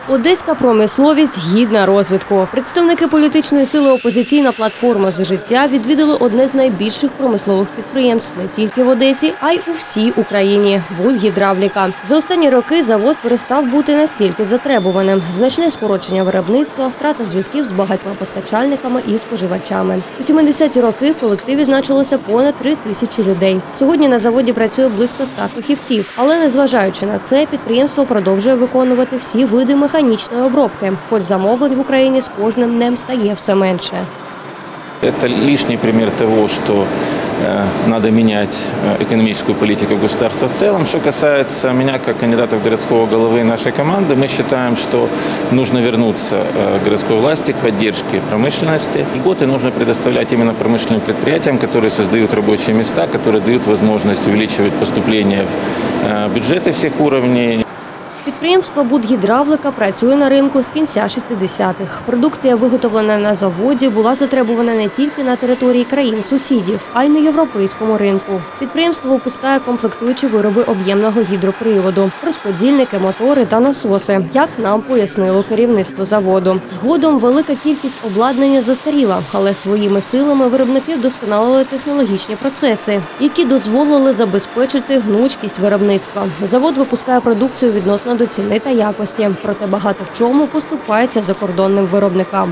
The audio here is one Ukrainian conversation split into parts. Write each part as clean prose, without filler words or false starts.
Одеська промисловість гідна розвитку. Представники політичної сили «Опозиційна платформа за життя» відвідали одне з найбільших промислових підприємств не тільки в Одесі, а й у всій Україні – «Будгідравліка». За останні роки завод перестав бути настільки затребуваним. Значне скорочення виробництва, втрата зв'язків з багатьма постачальниками і споживачами. У 70-ті роки в колективі значилося понад 3000 людей. Сьогодні на заводі працює близько 100 фахівців. Але незважаючи на це, підприємство продовжує виконувати всі види механічної обробки, хоч замовлень в Україні з кожним днем стає все менше. Это лишний пример того, что надо менять экономическую политику государства в целом. Что касается меня как кандидата в городского головы нашей команды, мы считаем, что нужно вернуться городской власти к поддержке промышленности. Льготы нужно предоставлять именно промышленным предприятиям, которые создают рабочие места, которые дают возможность увеличивать поступления в бюджеты всех уровней. Підприємство «Будгідравліка» працює на ринку з кінця 60-х. Продукція, виготовлена на заводі, була затребувана не тільки на території країн-сусідів, а й на європейському ринку. Підприємство випускає комплектуючі вироби об'ємного гідроприводу, розподільники, мотори та насоси, як нам пояснило керівництво заводу. Згодом велика кількість обладнання застаріла, але своїми силами виробники вдосконалили технологічні процеси, які дозволили забезпечити гнучкість виробництва. Завод випускає продукцію відносно до ціни та якості, проте багато в чому поступається закордонним виробникам.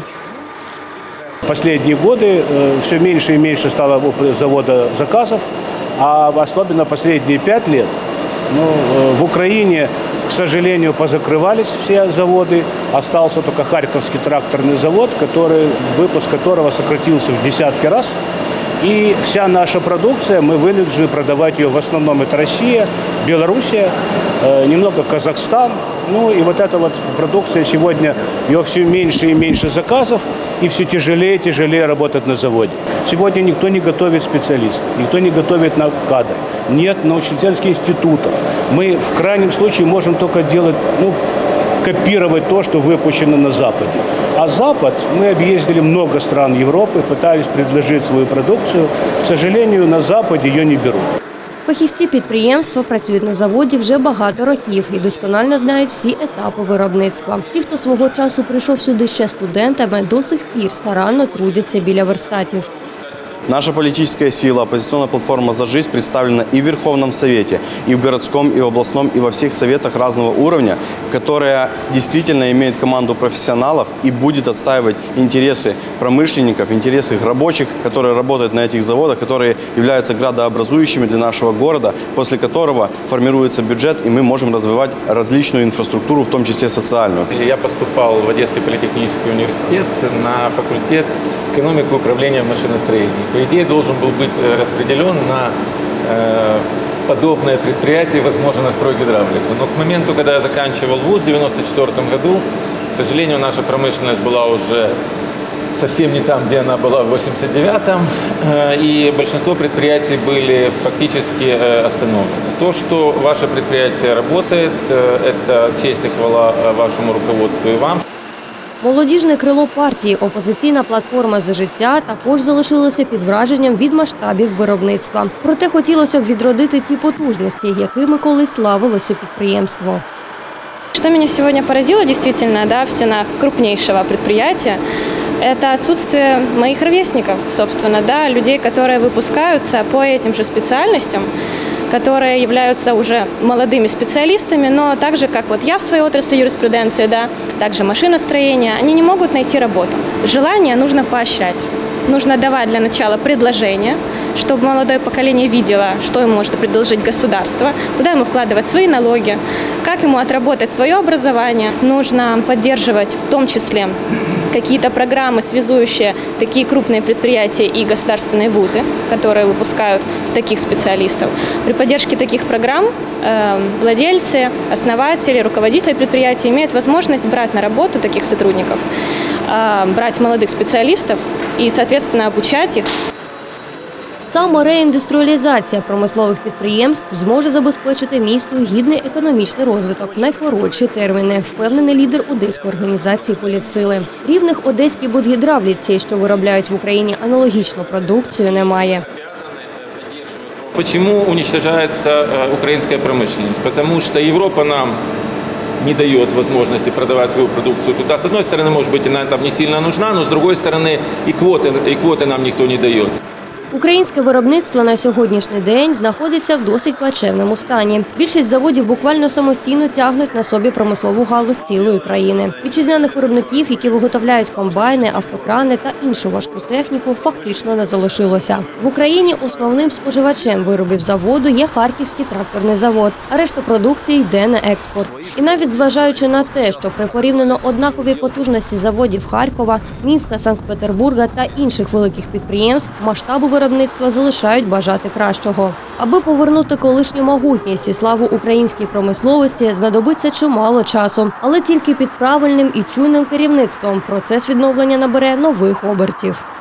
В последние годы все меньше и меньше стало у завода заказов, а особенно последние 5 лет в Украине, к сожалению, позакрывались все заводы. Остался только Харьковский тракторный завод, выпуск которого сократился в десятки раз. И вся наша продукция, мы вынуждены продавать ее в основном это Россия, Белоруссия, немного Казахстан. Ну и вот эта вот продукция сегодня, ее все меньше и меньше заказов, и все тяжелее и тяжелее работать на заводе. Сегодня никто не готовит специалистов, никто не готовит на кадры, нет научно-исследовательских институтов. Мы в крайнем случае можем только делать, копировать то, что выпущено на Западе. А Запад, мы объездили много стран Европы, пытались предложить свою продукцию. К сожалению, на Западе ее не берут. Фахівці підприємства працюють на заводі вже багато років і досконально знають всі етапи виробництва. Ті, хто свого часу прийшов сюди ще студентами, до сих пір старанно трудяться біля верстатів. Наша политическая сила, оппозиционная платформа «За жизнь» представлена и в Верховном Совете, и в городском, и в областном, и во всех советах разного уровня, которая действительно имеет команду профессионалов и будет отстаивать интересы промышленников, интересы рабочих, которые работают на этих заводах, которые являются градообразующими для нашего города, после которого формируется бюджет, и мы можем развивать различную инфраструктуру, в том числе социальную. Я поступал в Одесский политехнический университет на факультет экономики и управления в машиностроении. По идее, должен был быть распределен на подобное предприятие, возможно, на стройгидравлику. Но к моменту, когда я заканчивал вуз в 1994 году, к сожалению, наша промышленность была уже совсем не там, где она была в 1989-м, и большинство предприятий были фактически остановлены. То, что ваше предприятие работает, это честь и хвала вашему руководству и вам. Молодіжне крило партії «Опозиційна платформа за життя» також залишилося під враженням від масштабів виробництва. Проте хотілося б відродити ті потужності, якими колись славилося підприємство. Что меня сегодня поразило действительно в стенах крупнейшего предприятия, это отсутствие моих ровесников, собственно, людей, которые выпускаются по этим же специальностям, которые являются уже молодыми специалистами, но так же, как я в своей отрасли юриспруденции, также машиностроение, они не могут найти работу. Желание нужно поощрять. Нужно давать для начала предложение, чтобы молодое поколение видело, что ему может предложить государство, куда ему вкладывать свои налоги, как ему отработать свое образование. Нужно поддерживать в том числе какие-то программы, связующие такие крупные предприятия и государственные вузы, которые выпускают таких специалистов. При поддержке таких программ владельцы, основатели, руководители предприятий имеют возможность брать на работу таких сотрудников, брать молодых специалистов и, соответственно, обучать их. Саме реіндустріалізація промислових підприємств зможе забезпечити місту гідний економічний розвиток в найкоротші терміни, впевнений лідер Одеської організації «Політсили». Рівних одеській будгідравліці, що виробляють в Україні аналогічну продукцію, немає. Почему уничтожается украинская промышленность? Потому что Европа нам не дает возможности продавать свою продукцию туда. С одной стороны, может быть, она там не сильно нужна, но с другой стороны, и квоты нам никто не дает. Українське виробництво на сьогоднішній день знаходиться в досить плачевному стані. Більшість заводів буквально самостійно тягнуть на собі промислову галузь цілої країни. Вітчизняних виробників, які виготовляють комбайни, автокрани та іншу важку техніку, фактично не залишилося. В Україні основним споживачем виробів заводу є Харківський тракторний завод, а решта продукції йде на експорт. І навіть зважаючи на те, що при порівняно однаковій потужності заводів Харкова, Мінська, Санкт-Петербурга та інших великих підприємств, масштабу виробництва залишають бажати кращого. Аби повернути колишню могутність і славу українській промисловості, знадобиться чимало часу. Але тільки під правильним і чуйним керівництвом процес відновлення набере нових обертів.